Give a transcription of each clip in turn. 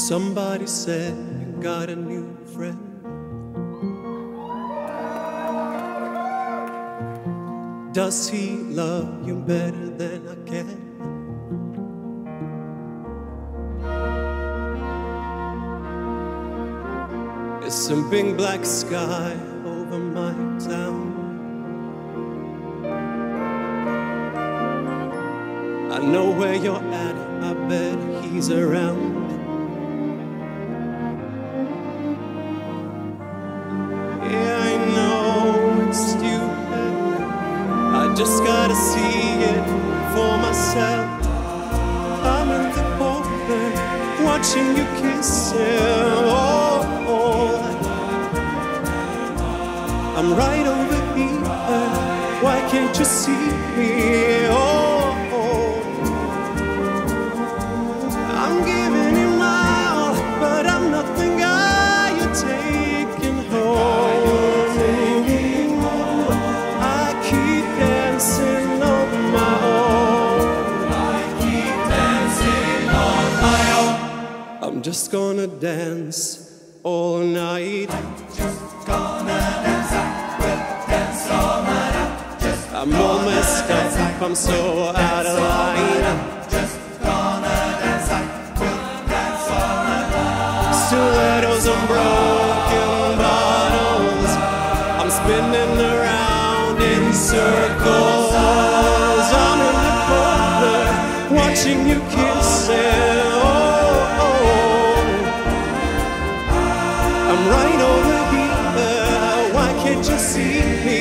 Somebody said you got a new friend. Does he love you better than I can? It's a big black sky over my town. I know where you're at, I bet he's around. Yeah, I know it's stupid, I just gotta see it for myself. I'm in the corner, watching you kiss him. I'm right over here, why can't you see me? I'm giving you my all, but I'm not the guy you're taking home. I keep dancing on my own. I keep dancing on my own. I'm just gonna dance all night. I'm all messed up, I'm so out of line. Just gonna dance, I will dance all night. Stilettos and broken bottles, I'm spinning around in circles. I'm in the corner, watching you kiss it. I'm right over here, why can't you see me?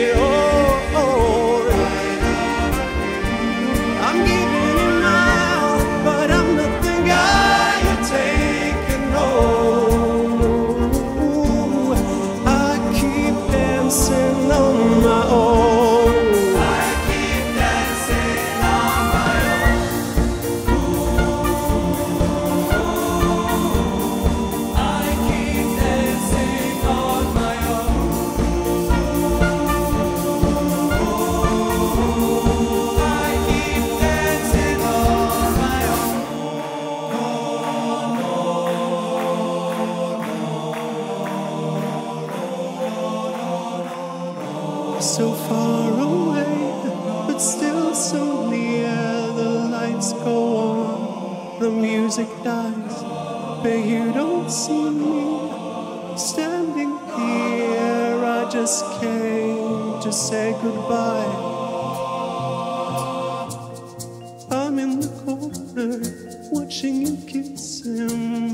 So far away, but still so near. The lights go on, the music dies, but you don't see me standing here. I just came to say goodbye. I'm in the corner, watching you kiss him.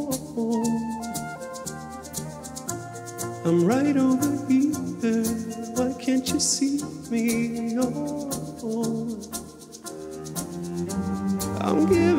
I'm right over here, why can't you see me? I'm